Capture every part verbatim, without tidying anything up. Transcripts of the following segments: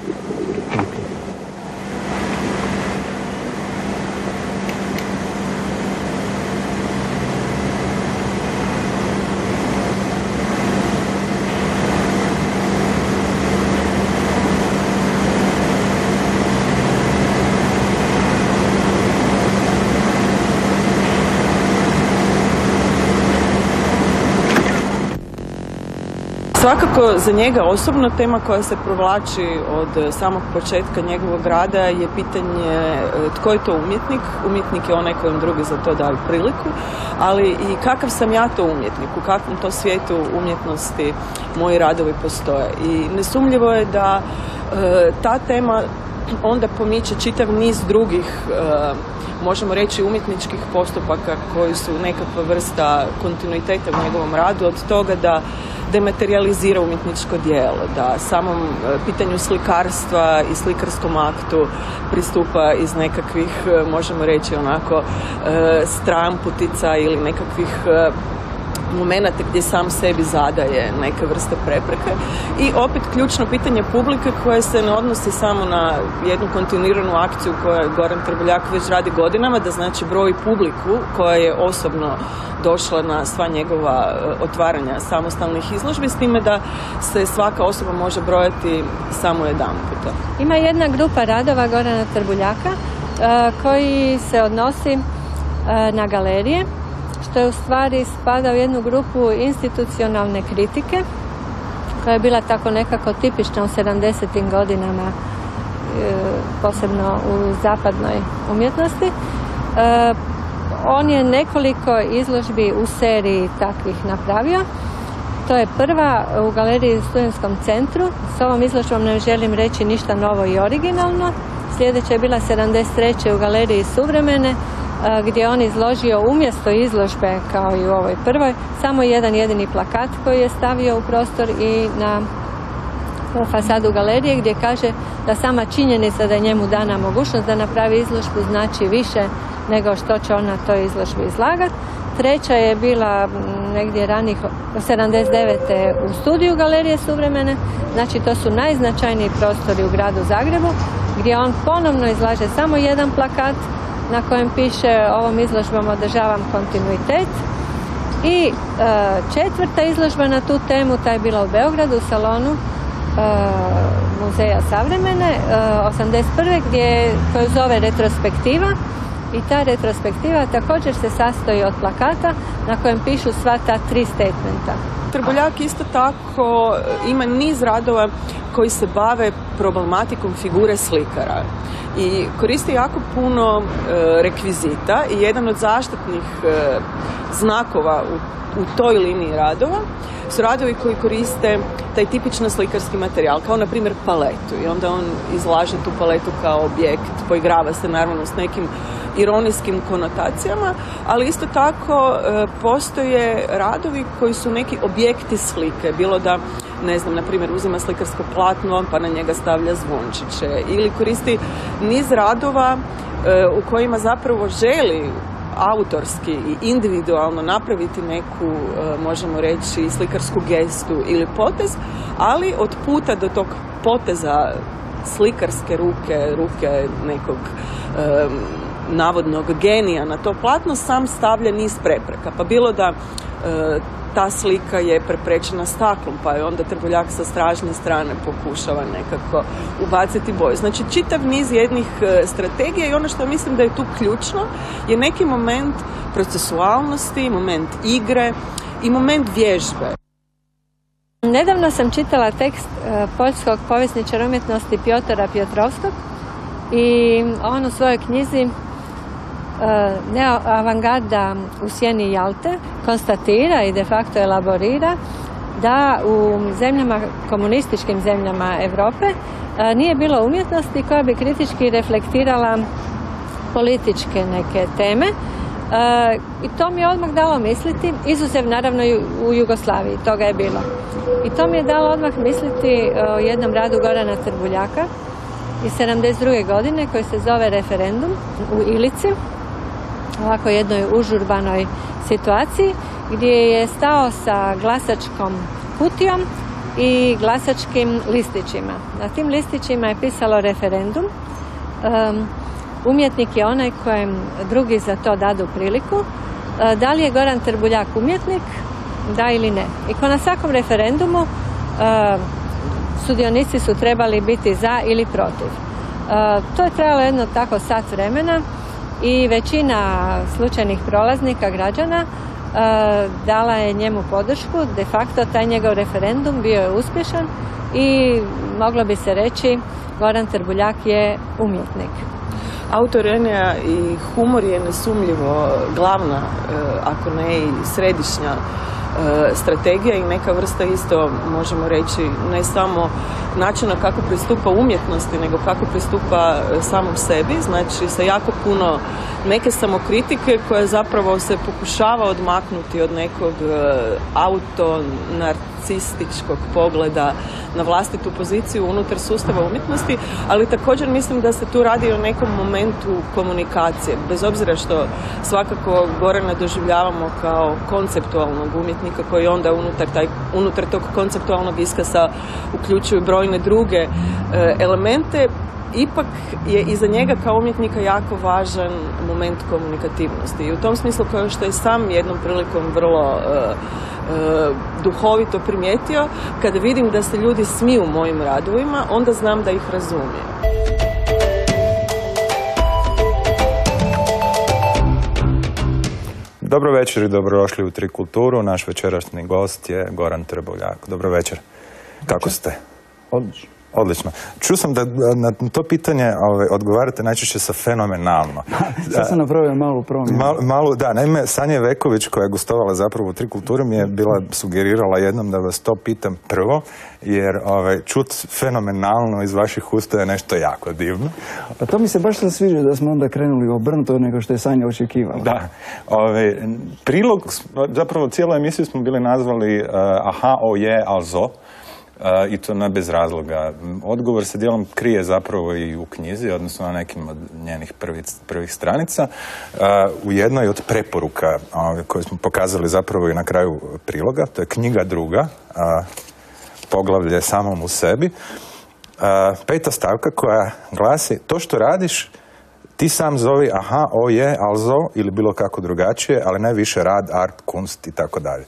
Svakako za njega osobno tema koja se provlači od samog početka njegovog rada je pitanje tko je to umjetnik. Umjetnik je onaj kojem drugi za to daju priliku, ali i kakav sam ja to umjetnik, u kakvom to svijetu umjetnosti moji radovi postoje. I nesumnjivo je da e, ta tema onda pomiče čitav niz drugih e, možemo reći umjetničkih postupaka koji su nekakva vrsta kontinuiteta u njegovom radu, od toga da dematerializira umjetničko djelo, da samom pitanju slikarstva i slikarskom aktu pristupa iz nekakvih, možemo reći onako, stramputica ili nekakvih momenata gdje sam sebi zadaje neke vrste prepreke. I opet ključno pitanje publike koje se ne odnosi samo na jednu kontinuiranu akciju koju Goran Trbuljak već radi godinama, da znači broj publiku koja je osobno došla na sva njegova otvaranja samostalnih izložbi, s time da se svaka osoba može brojati samo jedan puta. Ima jedna grupa radova Gorana Trbuljaka koji se odnosi na galerije, što je u stvari spada u jednu grupu institucionalne kritike koja je bila tako nekako tipična u sedamdesetim godinama, posebno u zapadnoj umjetnosti. On je nekoliko izložbi u seriji takvih napravio. To je prva u galeriji u Studentskom centru. S ovom izložbom ne želim reći ništa novo i originalno. Sljedeća je bila sedamdeset treće u galeriji Suvremene, gdje on izložio umjesto izložbe, kao i u ovoj prvoj, samo jedan jedini plakat koji je stavio u prostor i na fasadu galerije, gdje kaže da sama činjenica da je njemu dana mogućnost da napravi izložbu znači više nego što će on na toj izložbi izlagati. Treća je bila negdje ranih sedamdeset devete u studiju Galerije Suvremene, znači to su najznačajniji prostori u gradu Zagrebu, gdje on ponovno izlaže samo jedan plakat na kojem piše ovom izložbom održavam kontinuitet. I e, četvrta izložba na tu temu, ta je bila u Beogradu, u salonu e, Muzeja Savremene, e, osamdeset prve gdje, koju zove retrospektiva. I ta retrospektiva također se sastoji od plakata na kojem pišu sva ta tri statementa. Trbuljak isto tako ima niz radova koji se bave problematikom figure slikara i koristi jako puno e, rekvizita i jedan od zaštitnih e, znakova u, u toj liniji radova su radovi koji koriste taj tipično slikarski materijal, kao na primjer paletu, i onda on izlaže tu paletu kao objekt, poigrava se naravno s nekim ironijskim konotacijama, ali isto tako e, postoje radovi koji su neki objekti slike, bilo da, ne znam, na primjer uzima slikarsko platno pa na njega stavlja zvončiće, ili koristi niz radova e, u kojima zapravo želi autorski i individualno napraviti neku, možemo reći, slikarsku gestu ili potez, ali od puta do tog poteza slikarske ruke, ruke nekog um, navodnog genija na to platno sam stavlja niz prepreka. Pa bilo da uh, ta slika je preprečena staklom, pa je onda Trbuljak sa stražnje strane pokušava nekako ubaciti boju. Znači, čitav niz jednih strategija, i ono što mislim da je tu ključno je neki moment procesualnosti, moment igre i moment vježbe. Nedavno sam čitala tekst poljskog povjesničara umjetnosti Pjotora Pjotrovskog i on u svojoj knjizi Neoavangarda u sjeni Jalte konstatira i de facto elaborira da u zemljama, komunističkim zemljama Europe nije bilo umjetnosti koja bi kritički reflektirala političke neke teme. I to mi je odmah dalo misliti, izuzev naravno u Jugoslaviji, toga je bilo. I to mi je dalo odmah misliti o jednom radu Gorana Trbuljaka iz sedamdeset druge godine koji se zove Referendum u Ilici, ovako jednoj užurbanoj situaciji, gdje je stao sa glasačkom kutijom i glasačkim listićima. Na tim listićima je pisalo referendum. Um, umjetnik je onaj kojem drugi za to dadu priliku. Uh, da li je Goran Trbuljak umjetnik? Da ili ne. I ko na svakom referendumu uh, sudionici su trebali biti za ili protiv. Uh, to je trajalo jedno tako sat vremena i većina slučajnih prolaznika građana uh, dala je njemu podršku. De facto taj njegov referendum bio je uspješan i moglo bi se reći Goran Trbuljak je umjetnik. Autoironija i humor je nesumnjivo glavna, ako ne i središnja strategija i neka vrsta isto, možemo reći, ne samo načina kako pristupa umjetnosti, nego kako pristupa samom sebi, znači sa jako puno neke samokritike koja zapravo se pokušava odmaknuti od nekog auto-narcističkog pogleda na vlastitu poziciju unutar sustava umjetnosti, ali također mislim da se tu radi o nekom momentu komunikacije, bez obzira što svakako Gorana doživljavamo kao konceptualnog umjetnika koji onda unutar, taj, unutar tog konceptualnog iskaza uključuju brojne druge e, elemente. Ipak je iza njega kao umjetnika jako važan moment komunikativnosti i u tom smislu, kao što je sam jednom prilikom vrlo e, e, duhovito primijetio, kada vidim da se ljudi smiju mojim radovima, onda znam da ih razumijem. Dobro večer i dobrodošli u Tri kulturu. Naš večerašnji gost je Goran Trbuljak. Dobro večer. Kako ste? Odlično. Odlično. Čuo sam da na to pitanje ove, odgovarate najčešće sa fenomenalno. Sad sam napravio malu promjenu. Mal, malu, da, naime, Sanja Veković, koja je gostovala zapravo u Tri kulture, mi je bila sugerirala jednom da vas to pitam prvo, jer ove, čut fenomenalno iz vaših usta je nešto jako divno. Pa to mi se baš sad sviđa da smo onda krenuli obrnuto nego što je Sanja očekivala. Da. Ove, prilog, zapravo cijelu emisiju smo bili nazvali uh, aha, o je, also. Uh, i to ne bez razloga. Odgovor se dijelom krije zapravo i u knjizi, odnosno na nekim od njenih prvih, prvih stranica. Uh, u jednoj od preporuka uh, koje smo pokazali zapravo i na kraju priloga, to je knjiga druga, uh, poglavlje samom u sebi. Uh, peta stavka koja glasi: to što radiš ti sam zovi aha, o je, also ili bilo kako drugačije, ali ne više rad, art, kunst i tako dalje.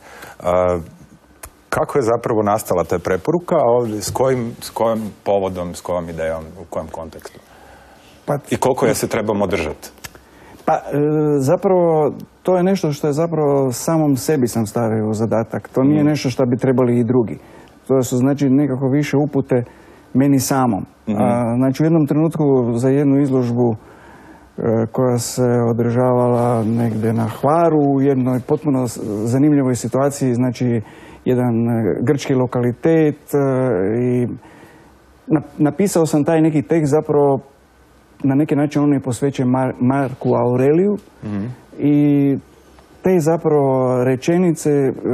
Kako je zapravo nastala ta preporuka, a s kojim, s kojim povodom, s kojom idejom, u kojem kontekstu? Pa, i koliko je se trebamo držati? Pa e, zapravo to je nešto što je zapravo samom sebi sam stavio u zadatak. To nije mm. nešto što bi trebali i drugi. To su znači nekako više upute meni samom. Mm. A, znači u jednom trenutku za jednu izložbu e, koja se održavala negdje na Hvaru u jednoj potpuno zanimljivoj situaciji, znači jedan grčki lokalitet i napisao sam taj neki tekst, zapravo na neki način on je posvećen Mar Marku Aureliju mm-hmm. i te zapravo rečenice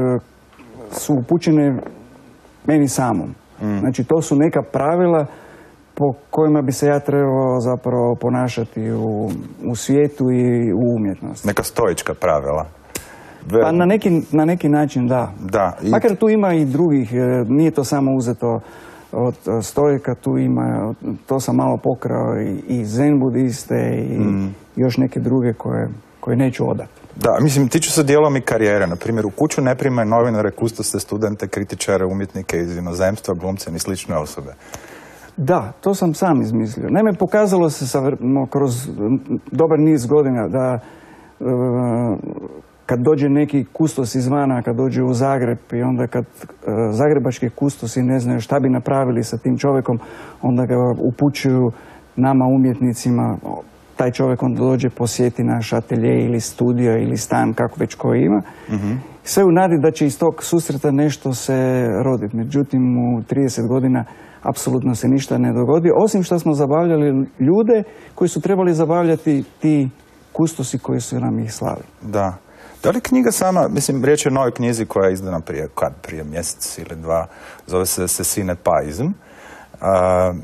su upućene meni samom. Mm. Znači to su neka pravila po kojima bi se ja trebao zapravo ponašati u, u svijetu i u umjetnosti. Neka stoička pravila. Pa na neki, na neki način, da. da i... Makar tu ima i drugih, nije to samo uzeto od stoika, tu ima, to sam malo pokrao i, i zen budiste i mm. još neke druge koje, koje neću odati. Da, mislim, tiču se dijelom i karijere. Na primjer, u kuću ne primaju novinare, kustose, studente, kritičare, umjetnike iz inozemstva, glumce i slične osobe. Da, to sam sam izmislio. Naime, pokazalo se sa, no, kroz dobar niz godina da uh, kad dođe neki kustos izvana, kad dođe u Zagreb i onda kad uh, zagrebački kustosi ne znaju šta bi napravili sa tim čovjekom, onda ga upućuju nama umjetnicima. Taj čovjek onda dođe, posjeti naš atelje ili studio ili stan, kako već koji ima. Mm-hmm. Sve u nadi da će iz tog susreta nešto se roditi. Međutim, u trideset godina apsolutno se ništa ne dogodi, osim što smo zabavljali ljude koji su trebali zabavljati ti kustosi koji su nam ih slali. Da. Da li knjiga sama, mislim, riječ je o novoj knjizi koja je izdana prije, kad, prije mjesec ili dva, zove se Sessine Paism. Uh,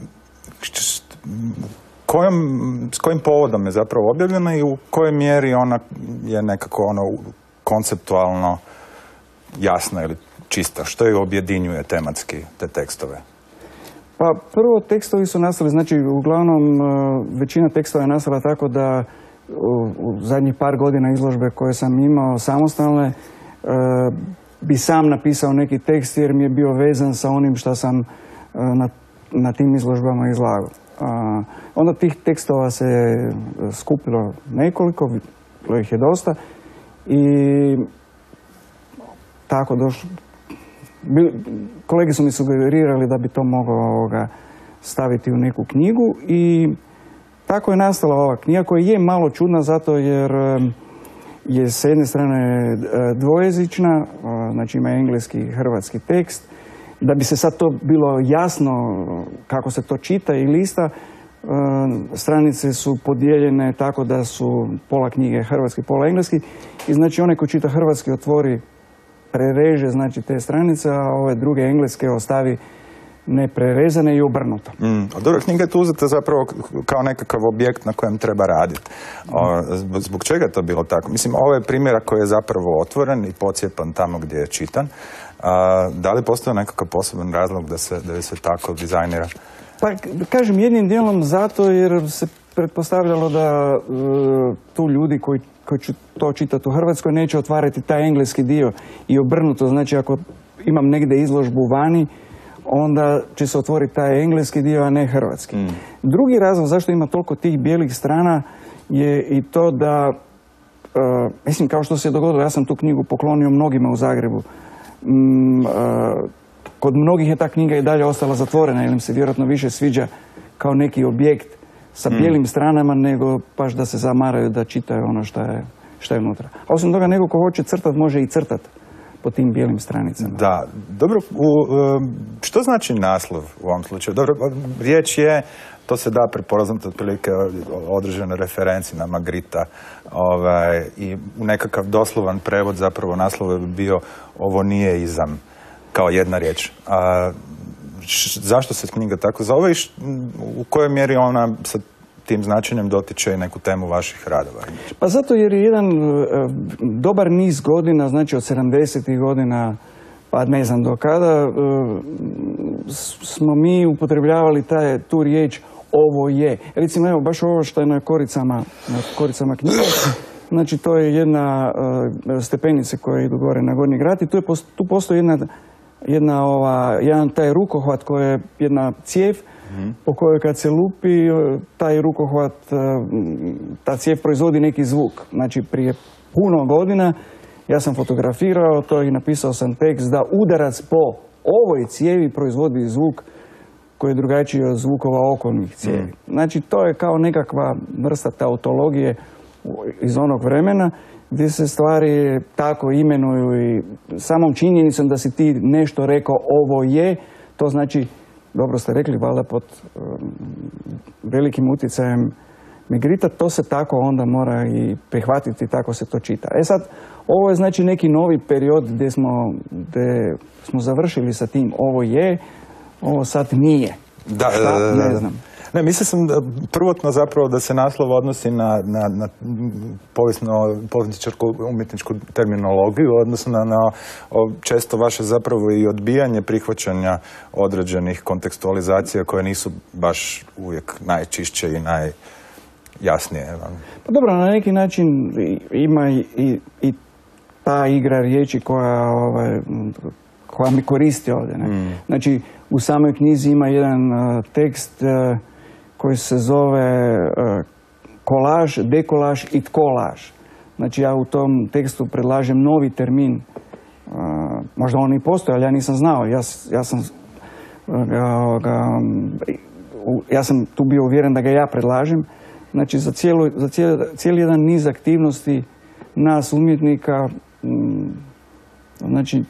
kojom, s kojim povodom je zapravo objavljena i u kojoj mjeri ona je nekako ono konceptualno jasna ili čisto? Što je objedinjuje tematski te tekstove? Pa prvo tekstovi su nastali, znači uglavnom većina tekstova je nastala tako da u zadnjih par godina izložbe koje sam imao samostalne bi sam napisao neki tekst jer mi je bio vezan sa onim što sam na, na tim izložbama izlagao. Onda tih tekstova se skupilo nekoliko, bilo ih je dosta i tako došlo. Kolege su mi sugerirali da bi to mogao staviti u neku knjigu i tako je nastala ova knjiga koja je malo čudna zato jer je s jedne strane dvojezična, znači ima engleski i hrvatski tekst. Da bi se sad to bilo jasno kako se to čita i lista, stranice su podijeljene tako da su pola knjige hrvatski, pola engleski i znači onaj ko čita hrvatski otvori, prereže znači te stranice, a ove druge engleske ostavi neprerezane i obrnuto. Mm. A dobro, knjiga je tu uzeta zapravo kao nekakav objekt na kojem treba raditi. Zbog, zbog čega je to bilo tako? Mislim, ovo je primjera koji je zapravo otvoren i pocijepan tamo gdje je čitan. A, da li postoji nekakav poseban razlog da se, da se tako dizajnira? Pa, kažem, jednim dijelom zato jer se pretpostavljalo da uh, tu ljudi koji, koji će to čitati u Hrvatskoj neće otvarati taj engleski dio i obrnuto. Znači, ako imam negdje izložbu vani, onda će se otvoriti taj engleski dio, a ne hrvatski. Mm. Drugi razlog zašto ima toliko tih bijelih strana je i to da, uh, mislim, kao što se je dogodilo, ja sam tu knjigu poklonio mnogima u Zagrebu. Mm, uh, kod mnogih je ta knjiga i dalje ostala zatvorena, jer im se vjerojatno više sviđa kao neki objekt sa mm. bijelim stranama, nego baš da se zamaraju da čitaju ono što je, što je unutra. A osim toga, neko ko hoće crtat, može i crtat po tim bijelim stranicama. Da, dobro, u, što znači naslov u ovom slučaju? Dobro, riječ je, to se da prepoznati otprilike određene referenci na Magritta, ovaj, i u nekakav doslovan prevod zapravo naslov bi bio ovo nije izam, kao jedna riječ. A, š, zašto se knjiga tako zove i š, u kojoj mjeri ona sa tim značenjem dotiče i neku temu vaših radova? Pa zato jer je jedan uh, dobar niz godina, znači od sedamdesetih godina, pa ne znam do kada, uh, smo mi upotrebljavali taj, tu riječ ovo je. Recimo, evo, baš ovo što je na koricama, na koricama knjiga, znači to je jedna uh, stepenica koja idu gore na Gornji grad i tu, je, tu postoji jedna, jedna ova, jedan taj rukohvat koji je jedna cijev po kojoj kad se lupi, taj rukohvat, ta cijev proizvodi neki zvuk. Znači, prije puno godina ja sam fotografirao to i napisao sam tekst da udarac po ovoj cijevi proizvodi zvuk koji je drugačiji od zvukova okolnih cijevi. Znači, to je kao nekakva vrsta tautologije iz onog vremena gdje se stvari tako imenuju i samom činjenicom da si ti nešto rekao ovo je, to znači, dobro ste rekli, valjda pod um, velikim utjecajem Magritta, to se tako onda mora i prihvatiti, tako se to čita. E sad, ovo je znači neki novi period gdje smo, gdje smo završili sa tim ovo je, ovo sad nije. Da, Šta, da, da, da. Ne znam. Ne, mislio sam da, prvotno zapravo da se naslov odnosi na, na, na povjesničarku umjetničku terminologiju, odnosno na, na često vaše zapravo i odbijanje prihvaćanja određenih kontekstualizacija koje nisu baš uvijek najčišće i najjasnije. Pa dobro, na neki način ima i, i, i ta igra riječi koja, ovaj, koja mi koristi ovdje. Ne? Mm. Znači, u samoj knjizi ima jedan uh, tekst uh, koji se zove uh, kolaž, dekolaž i tkolaž. Znači, ja u tom tekstu predlažem novi termin. Uh, možda on i postoji, ali ja nisam znao. Ja, ja, sam, uh, ga, uh, ja sam tu bio uvjeren da ga ja predlažem. Znači, za, cijelu, za cijeli, cijeli jedan niz aktivnosti nas umjetnika, um, znači,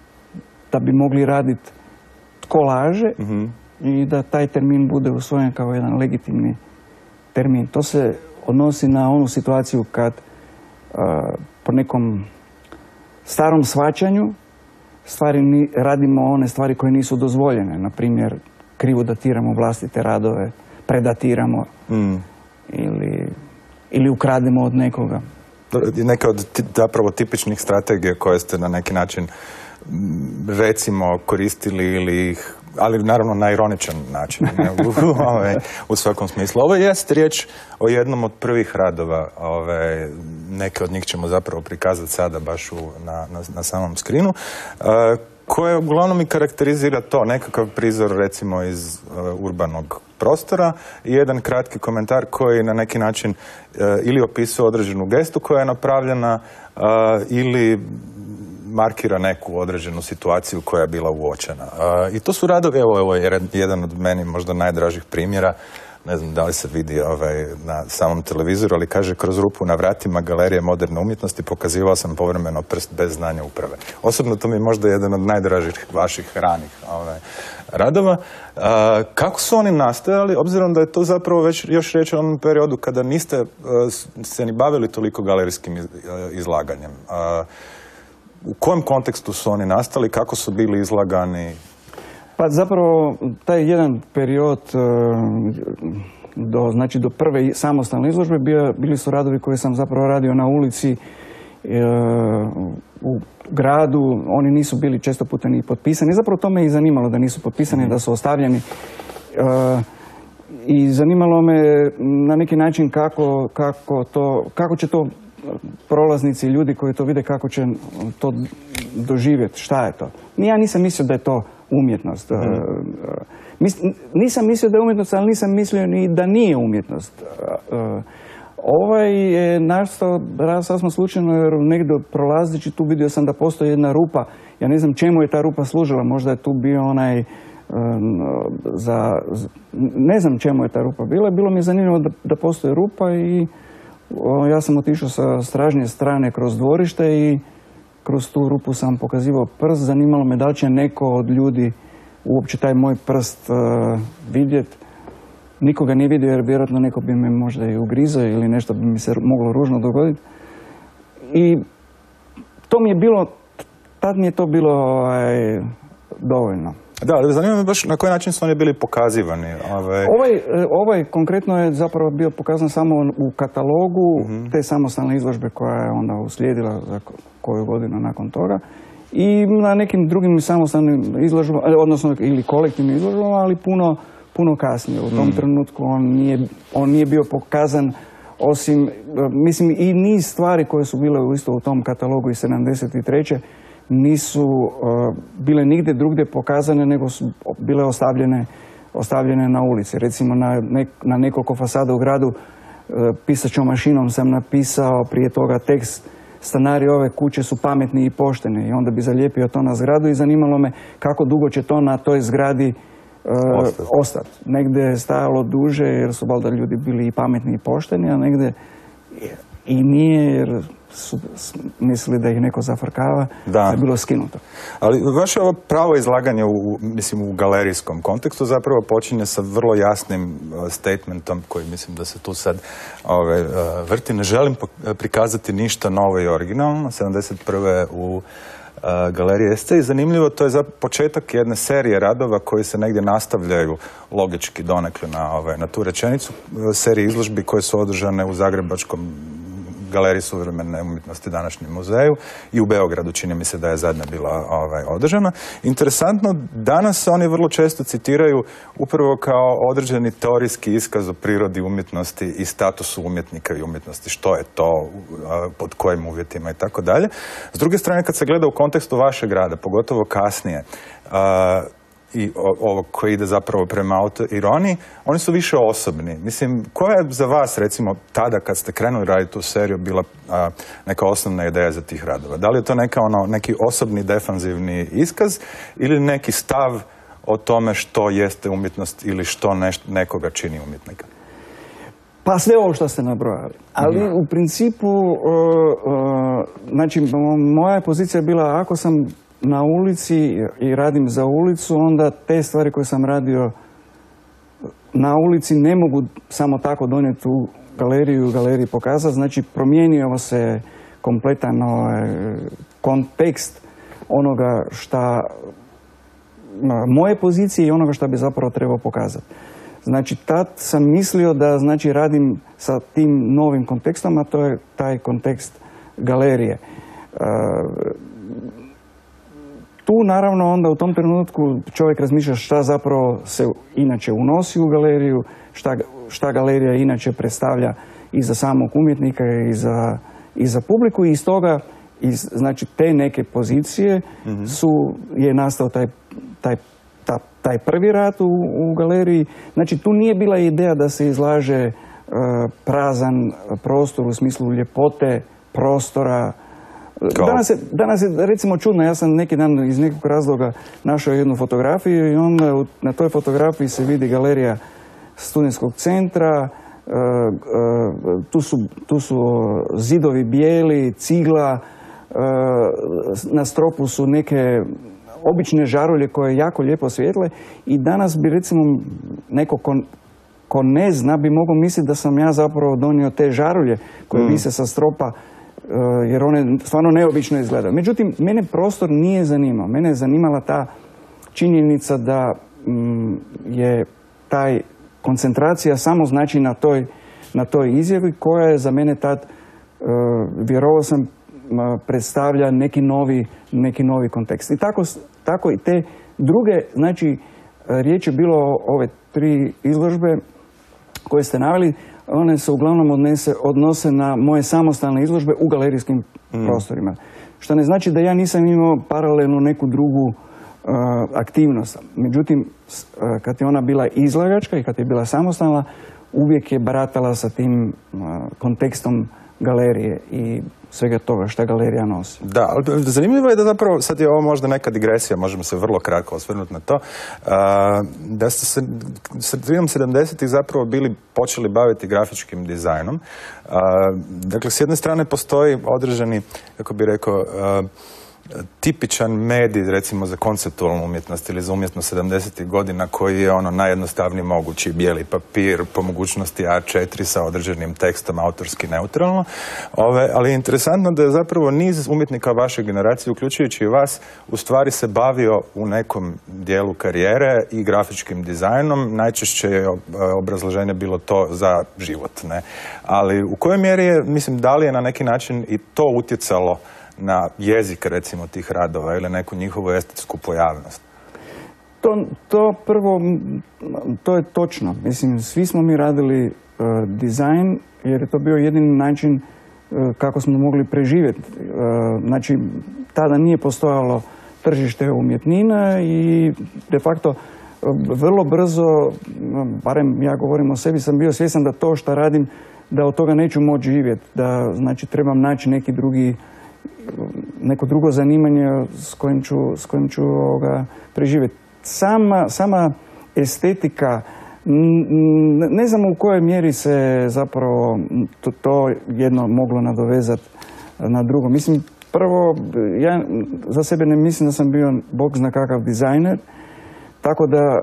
da bi mogli raditi kolaže mm-hmm. i da taj termin bude usvojen kao jedan legitimni termin. To se odnosi na onu situaciju kad uh, po nekom starom shvaćanju stvari ni, radimo one stvari koje nisu dozvoljene. Na primjer, krivo datiramo vlastite radove, predatiramo mm. ili, ili ukrademo od nekoga. Neka od zapravo tipičnih strategija koje ste na neki način recimo koristili ili ih, ali naravno na ironičan način, ne, u, ove, u svakom smislu. Ovo jest riječ o jednom od prvih radova, ove, neke od njih ćemo zapravo prikazati sada baš u, na, na, na samom skrinu, uh, koje uglavnom i karakterizira to, nekakav prizor recimo iz uh, urbanog prostora i jedan kratki komentar koji na neki način uh, ili opisuje određenu gestu koja je napravljena uh, ili markira neku određenu situaciju koja je bila uočena. Uh, I to su radovi, evo, ovo je jedan od meni možda najdražih primjera, ne znam da li se vidi ovaj, na samom televizoru, ali kaže kroz rupu na vratima Galerije moderne umjetnosti pokazivao sam povremeno prst bez znanja uprave. Osobno to mi je možda jedan od najdražih vaših ranih ovaj, radova. Uh, kako su oni nastajali, obzirom da je to zapravo već još riječ o onom periodu kada niste uh, se ni bavili toliko galerijskim iz, uh, izlaganjem? Uh, U kojem kontekstu su oni nastali, kako su bili izlagani? Pa zapravo taj jedan period do, znači do prve samostalne izložbe bio, bili su radovi koje sam zapravo radio na ulici u gradu. Oni nisu bili često puta ni potpisani. Zapravo to me i zanimalo da nisu potpisani, da su ostavljeni. I zanimalo me na neki način kako, kako, to, kako će to prolaznici i ljudi koji to vide kako će to doživjeti, šta je to. Ja nisam mislio da je to umjetnost. Mm. Nisam mislio da je umjetnost, ali nisam mislio ni da nije umjetnost. Ovaj je nastao sasvim slučajno jer negdje prolazeći tu vidio sam da postoji jedna rupa. Ja ne znam čemu je ta rupa služila, možda je tu bio onaj za, ne znam čemu je ta rupa bila. Bilo mi je zanimljivo da, da postoji rupa i ja sam otišao sa stražnje strane kroz dvorište i kroz tu rupu sam pokazivao prst. Zanimalo me da li će neko od ljudi uopće taj moj prst uh, vidjeti. Nikoga nije vidio jer vjerojatno neko bi me možda i ugrizao ili nešto bi mi se moglo ružno dogoditi. I to mi je bilo, tad mi je to bilo ovaj, dovoljno. Da, zanima me baš na koji način su oni bili pokazivani. Ove... Ovaj, ovaj konkretno je zapravo bio pokazan samo u katalogu mm-hmm. te samostalne izložbe koja je onda uslijedila za koju godinu nakon toga. I na nekim drugim samostalnim izložbama, odnosno ili kolektivnim izložbama, ali puno, puno kasnije. U tom mm. trenutku on nije, on nije bio pokazan osim, mislim i niz stvari koje su bile isto u tom katalogu iz sedamdeset treće nisu uh, bile nigdje drugdje pokazane, nego su bile ostavljene, ostavljene na ulici. Recimo na, nek, na nekoliko fasada u gradu uh, pisaćom mašinom sam napisao prije toga tekst stanari ove kuće su pametni i pošteni i onda bi zalijepio to na zgradu i zanimalo me kako dugo će to na toj zgradi uh, ostati. Ostat. Negdje je stajalo duže jer su valjda ljudi bili i pametni i pošteni, a negdje i nije jer su mislili da ih neko zafrkava, da je bilo skinuto. Ali vaše ovo pravo izlaganje u, mislim, u galerijskom kontekstu zapravo počinje sa vrlo jasnim statementom koji mislim da se tu sad ove, vrti. Ne želim prikazati ništa novo i originalno. sedamdeset prve u Galeriji S C i zanimljivo, to je za početak jedne serije radova koji se negdje nastavljaju logički donekle na, ove, na tu rečenicu, serije izložbi koje su održane u Zagrebačkom Galeriji suvremene umjetnosti, današnjem muzeju, i u Beogradu čini mi se da je zadnja bila ovaj, održana. Interesantno, danas oni vrlo često citiraju upravo kao određeni teorijski iskaz o prirodi umjetnosti i statusu umjetnika i umjetnosti, što je to, pod kojim uvjetima i tako dalje. S druge strane, kad se gleda u kontekstu vašeg rada, pogotovo kasnije, a, i ovo koji ide zapravo prema autoironiji, oni su više osobni. Mislim, koja je za vas, recimo, tada kad ste krenuli raditi tu seriju, bila a, neka osnovna ideja za tih radova? Da li je to neka, ono, neki osobni defanzivni iskaz ili neki stav o tome što jeste umjetnost ili što neš, nekoga čini umjetnika? Pa sve ovo što ste nabrojali. Ali mm. u principu, uh, uh, znači, moja pozicija je bila, ako sam na ulici i radim za ulicu, onda te stvari koje sam radio na ulici ne mogu samo tako donijeti u galeriju i u galeriji pokazati. Znači, promijenio se kompletan ovaj, kontekst onoga šta moje pozicije i onoga šta bi zapravo trebao pokazati. Znači, tad sam mislio da znači, radim sa tim novim kontekstom, a to je taj kontekst galerije. tu naravno onda u tom trenutku čovjek razmišlja šta zapravo se inače unosi u galeriju, šta, šta galerija inače predstavlja i za samog umjetnika i za, i za publiku, i iz toga, iz, znači te neke pozicije mm-hmm. su, je nastao taj, taj, ta, taj prvi rad u, u galeriji. Znači tu nije bila ideja da se izlaže uh, prazan prostor u smislu ljepote prostora. Danas je, danas je recimo čudno, ja sam neki dan iz nekog razloga našao jednu fotografiju i onda u, na toj fotografiji se vidi galerija studentskog centra, uh, uh, tu, su, tu su zidovi bijeli, cigla, uh, na stropu su neke obične žarulje koje jako lijepo svijetle, i danas bi recimo neko ko, ko ne zna bi mogao misliti da sam ja zapravo donio te žarulje koje mm. vise sa stropa, jer one stvarno neobično izgledaju. Međutim, mene prostor nije zanimao. Mene je zanimala ta činjenica da mm, je taj koncentracija samo znači na toj, na toj izjavi koja je za mene tad, uh, vjerovao sam, uh, predstavlja neki novi, neki novi kontekst. I tako, tako i te druge, znači, riječ je bilo o ove tri izložbe koje ste naveli, one se uglavnom odnese, odnose na moje samostalne izložbe u galerijskim mm. prostorima. Što ne znači da ja nisam imao paralelno neku drugu uh, aktivnost. Međutim, uh, kad je ona bila izlagačka i kad je bila samostalna, uvijek je baratala sa tim uh, kontekstom galerije i svega toga što galerija nosi. Da, ali zanimljivo je da zapravo, sad je ovo možda neka digresija, možemo se vrlo kratko osvrnuti na to, da ste se sredinom sedamdesetih zapravo bili počeli baviti grafičkim dizajnom. Dakle, s jedne strane postoji određeni, kako bi rekao, tipičan medij, recimo za konceptualnu umjetnost ili za umjetnost sedamdesetih godina, koji je ono najjednostavniji mogući, bijeli papir, po mogućnosti A četiri sa određenim tekstom, autorski neutralno. Ove, ali je interesantno da je zapravo niz umjetnika vaše generacije, uključujući i vas, u stvari se bavio u nekom dijelu karijere i grafičkim dizajnom. Najčešće je obrazloženje bilo to za život, ne? Ali u kojoj mjeri je, mislim, da li je na neki način i to utjecalo na jezik, recimo, tih radova ili neku njihovu estetsku pojavnost? To, to prvo, to je točno. Mislim, svi smo mi radili uh, dizajn jer je to bio jedini način uh, kako smo mogli preživjeti. Uh, znači, tada nije postojalo tržište umjetnina i de facto uh, vrlo brzo, barem ja govorim o sebi, sam bio svjestan da to što radim, da od toga neću moći živjeti, da znači trebam naći neki drugi neko drugo zanimanje s kojim ću, s kojim ću ovoga, preživjeti. Sama, sama estetika, ne znam u kojoj mjeri se zapravo to, to jedno moglo nadovezati na drugo. Mislim, prvo, ja za sebe ne mislim da sam bio bog zna kakav dizajner, tako da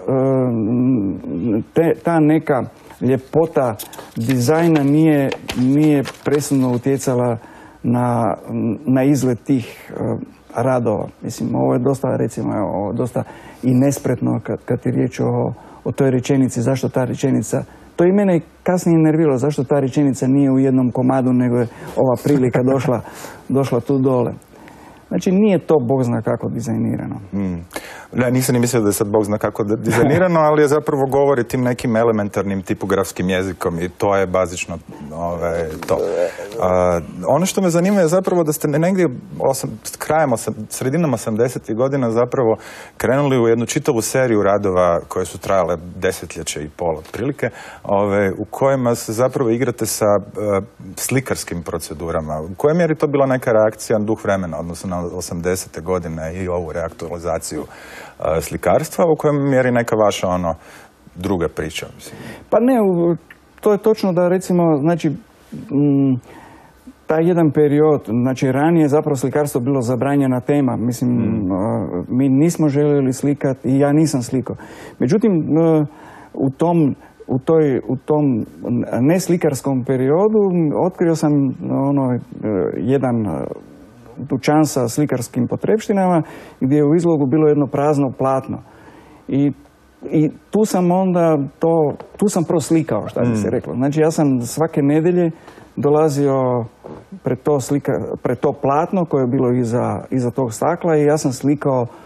te, ta neka ljepota dizajna nije, nije presudno utjecala na, na izgled tih uh, radova. Mislim, ovo je dosta, recimo, ovo, dosta i nespretno kad, kad je riječ o, o toj rečenici, zašto ta rečenica, to i mene kasnije nerviralo, zašto ta rečenica nije u jednom komadu, nego je ova prilika došla, došla tu dole. Znači, nije to bog zna kako dizajnirano. Mm. Ja, nisam ni mislio da je sad bog zna kako dizajnirano, ali je zapravo govori tim nekim elementarnim tipografskim jezikom i to je bazično ove, to. A, ono što me zanima je zapravo da ste negdje osam, krajem, osam, sredinom osamdesetih godina zapravo krenuli u jednu čitavu seriju radova koje su trajale desetljeće i pol otprilike, ove, u kojima se zapravo igrate sa uh, slikarskim procedurama. U kojoj mjeri to bila neka reakcija na duh vremena, odnosno na osamdesete godine i ovu reaktualizaciju uh, slikarstva, u kojoj mjeri neka vaša ono druga priča? Mislim. Pa ne, to je točno da recimo, znači, m, taj jedan period, znači ranije zapravo slikarstvo bilo zabranjena tema. Mislim, mm. uh, mi nismo željeli slikati i ja nisam slikao. Međutim, uh, u tom U, toj, u tom neslikarskom periodu otkrio sam ono, jedan dućan sa slikarskim potrepštinama gdje je u izlogu bilo jedno prazno platno. I, i tu sam onda to, tu sam proslikao, šta bi se reklo. Znači ja sam svake nedjelje dolazio pred to, slika, pred to platno koje je bilo iza, iza tog stakla i ja sam slikao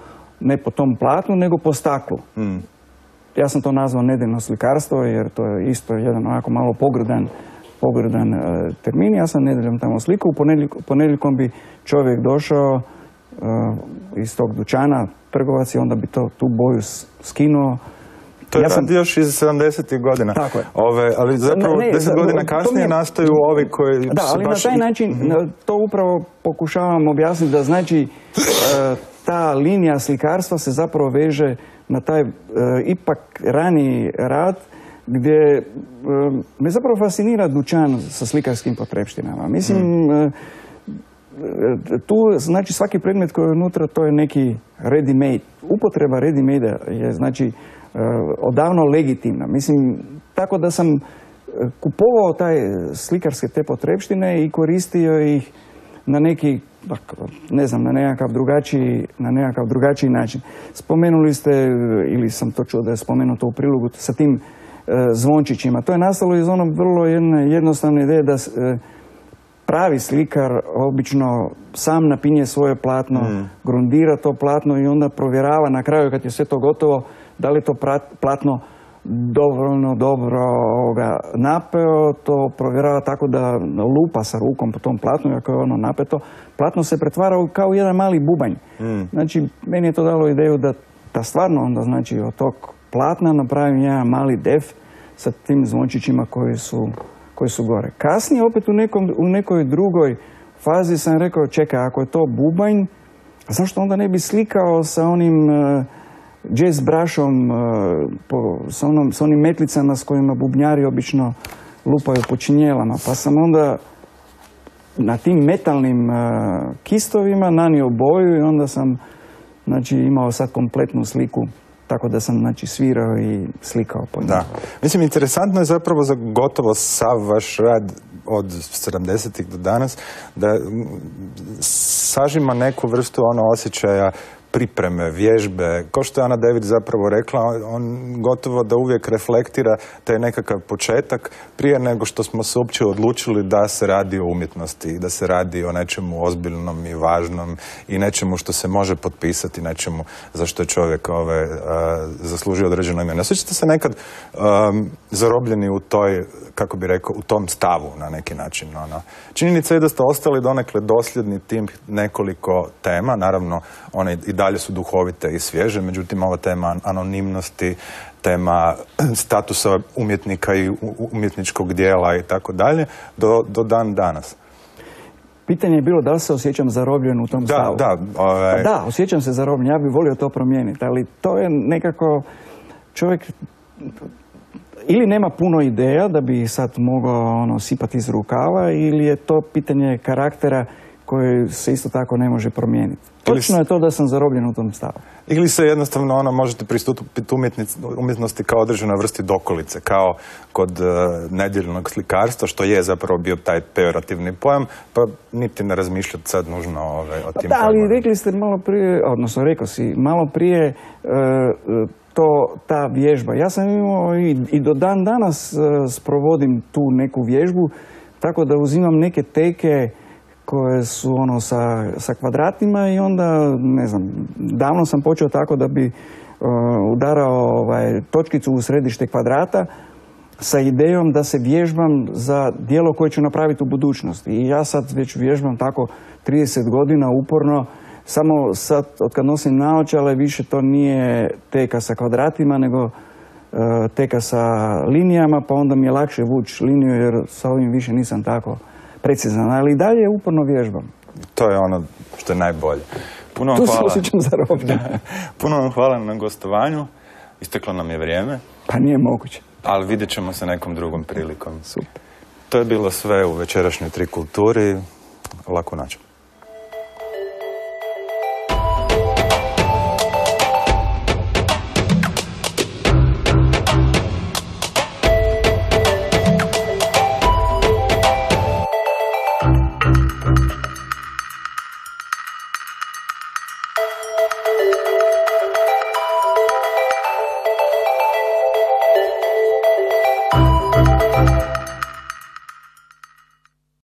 ne po tom platnu, nego po staklu. Mm. Ja sam to nazvao nedeljno slikarstvo, jer to je isto jedan onako malo pogrdan, pogrdan uh, termin. Ja sam nedeljom tamo slikao, u ponedjeljkom, ponedjeljkom bi čovjek došao uh, iz tog dućana, trgovac, i onda bi to, tu boju skinuo. To je ja sam... radi još iz sedamdesetih godina. Tako je. Ove, ali zapravo ne, ne, deset da, godina kasnije je... nastaju ovi koji da, su ali baš... na taj način mm-hmm. to upravo pokušavam objasniti, da znači uh, ta linija slikarstva se zapravo veže na taj uh, ipak raniji rad, gdje uh, me zapravo fascinira dućan sa slikarskim potrepštinama. Mislim, mm. uh, tu znači svaki predmet koji je unutra, to je neki ready made. Upotreba ready made je znači uh, odavno legitimna. Mislim, tako da sam kupovao taj slikarske te potrepštine i koristio ih na neki, ne znam, na nekakav drugačiji, na nekakav drugačiji način. Spomenuli ste, ili sam to čuo da je spomenuto u prilogu, sa tim uh, zvončićima. To je nastalo iz onog vrlo jedne jednostavne ideje da uh, pravi slikar obično sam napinje svoje platno, mm. grundira to platno i onda provjerava na kraju kad je sve to gotovo da li je to platno dovoljno dobro ga napeo, to provjerava tako da lupa sa rukom po tom platnu, ako je ono napeto. Platno se pretvara kao jedan mali bubanj. Mm. Znači, meni je to dalo ideju da, da stvarno onda, znači, od tog platna napravim jedan mali def sa tim zvončićima koji su koji su gore. Kasnije, opet u, nekom, u nekoj drugoj fazi sam rekao, čekaj, ako je to bubanj, a zašto onda ne bi slikao sa onim uh, jazz brushom, uh, po, sa, onom, sa onim metlicama s kojima bubnjari obično lupaju po činjelama. Pa sam onda na tim metalnim uh, kistovima nanio boju i onda sam, znači, imao sad kompletnu sliku. Tako da sam, znači, svirao i slikao po njemu. Da. Mislim, interesantno je zapravo za gotovo sav vaš rad od sedamdesetih do danas da sažima neku vrstu ono osjećaja pripreme, vježbe. Kao što je Ana David zapravo rekla, on gotovo da uvijek reflektira taj nekakav početak prije nego što smo se uopće odlučili da se radi o umjetnosti, da se radi o nečemu ozbiljnom i važnom i nečemu što se može potpisati, nečemu za što je čovjek ove, uh, zaslužio određeno ime. Ne osjećate se nekad um, zarobljeni u toj, kako bi rekao, u tom stavu na neki način? Ono. Činjenica je da ste ostali donekle dosljedni tim nekoliko tema, naravno one i dalje su duhovite i svježe, međutim ova tema anonimnosti, tema statusa umjetnika i umjetničkog dijela i tako dalje, do, do dan danas. Pitanje je bilo da li se osjećam zarobljen u tom da, stavu. Da, ovaj... da, osjećam se zarobljen, ja bih volio to promijeniti, ali to je nekako čovjek ili nema puno ideja da bi sad mogao ono, sipati iz rukava, ili je to pitanje karaktera koje se isto tako ne može promijeniti. Točno je to da sam zarobljen u tom stavu. Ili se jednostavno ono, možete pristupiti umjetnosti kao određenoj vrsti dokolice, kao kod uh, nedjeljnog slikarstva, što je zapravo bio taj pejorativni pojam, pa niti ne razmišljati sad nužno ove, o tim Da, ali pojmama. rekli ste malo prije, odnosno rekao si, malo prije uh, to, ta vježba. Ja sam imao i, i do dan danas uh, sprovodim tu neku vježbu, tako da uzimam neke teke koje su ono sa, sa kvadratima i onda, ne znam, davno sam počeo tako da bi uh, udarao ovaj, točkicu u središte kvadrata sa idejom da se vježbam za djelo koje ću napraviti u budućnosti. I ja sad već vježbam tako trideset godina uporno, samo sad od kad nosim naočale više to nije teka sa kvadratima, nego uh, teka sa linijama, pa onda mi je lakše vući liniju jer sa ovim više nisam tako precizan, ali i dalje uporno vježbam. To je ono što je najbolje. Puno vam tu hvala. se osjećam zarobljen. Puno vam hvala na gostovanju. Isteklo nam je vrijeme. Pa nije moguće. Ali vidjet ćemo se nekom drugom prilikom. Super. To je bilo sve u večerašnjoj Trikulturi. Laku noć.